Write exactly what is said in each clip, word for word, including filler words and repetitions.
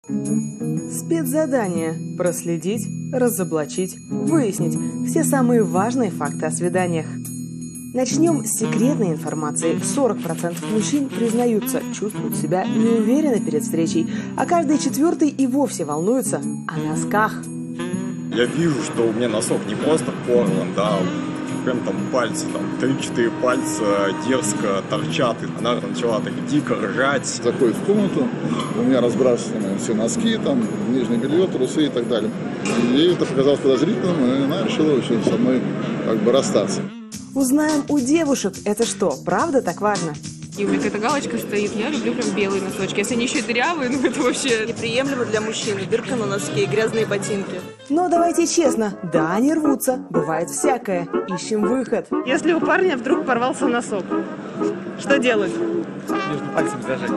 Спецзадание. Проследить, разоблачить, выяснить все самые важные факты о свиданиях. Начнем с секретной информации. сорок процентов мужчин признаются, чувствуют себя неуверенно перед встречей, а каждый четвертый и вовсе волнуется о носках. Я вижу, что у меня носок не просто порван, да, прям там пальцы, там три-четыре пальца дерзко торчат. И она начала так дико ржать. Заходит в комнату, у меня разбрасываны все носки, там, нижнее белье, трусы и так далее. И ей это показалось подозрительным, и она решила вообще со мной как бы расстаться. Узнаем у девушек, это что, правда так важно? И у меня какая-то галочка стоит. Я люблю прям белые носочки. Если они еще и дырявые, ну это вообще... Неприемлемо для мужчины. Дырка на носке и грязные ботинки. Но давайте честно, да, они рвутся. Бывает всякое. Ищем выход. Если у парня вдруг порвался носок, что делать? Между пальцами зажать.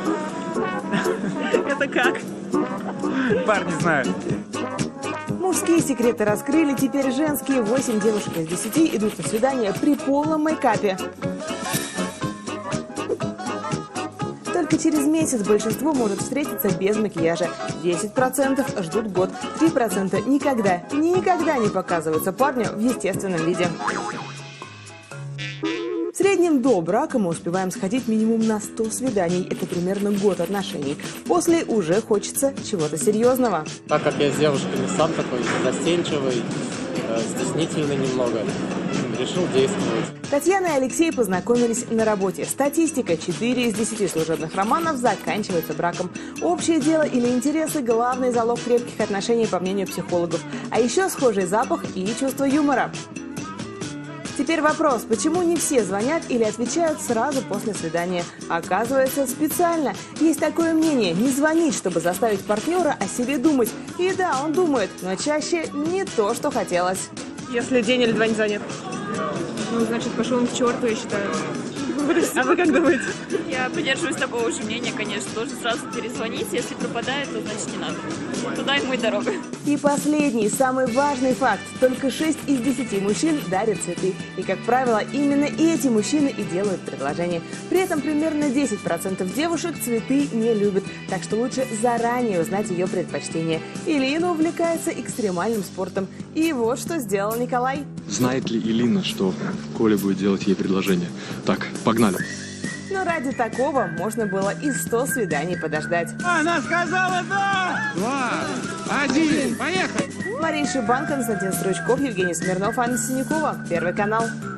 Это как? Парни знают. Мужские секреты раскрыли, теперь женские. восемь девушек из десяти идут на свидание при полном мейкапе. Только через месяц большинство может встретиться без макияжа. десять процентов ждут год. три процента никогда, никогда не показываются парню в естественном виде. В среднем до брака мы успеваем сходить минимум на сто свиданий. Это примерно год отношений. После уже хочется чего-то серьезного. Так как я с девушками сам такой застенчивый, стеснительный немного, решил действовать. Татьяна и Алексей познакомились на работе. Статистика: четыре из десяти служебных романов заканчиваются браком. Общее дело или интересы – главный залог крепких отношений, по мнению психологов. А еще схожий запах и чувство юмора. Теперь вопрос, почему не все звонят или отвечают сразу после свидания? Оказывается, специально. Есть такое мнение – не звонить, чтобы заставить партнера о себе думать. И да, он думает, но чаще не то, что хотелось. Если день или два не занят. Ну, значит, пошел он к черту, я считаю. А вы как думаете? Я придерживаюсь такого же мнения, конечно. Должен сразу перезвонить. Если пропадает, то значит не надо. Туда ему и дорога. И последний, самый важный факт. Только шесть из десяти мужчин дарят цветы. И, как правило, именно эти мужчины и делают предложение. При этом примерно десять процентов девушек цветы не любят. Так что лучше заранее узнать ее предпочтения. Илина увлекается экстремальным спортом. И вот что сделал Николай. Знает ли Илина, что Коля будет делать ей предложение? Так, погнали. Но ради такого можно было и сто свиданий подождать. Она сказала да! Два, один, поехали! Мария Шибан, Константин Стручков, Евгений Смирнов, Анна Синякова. Первый канал.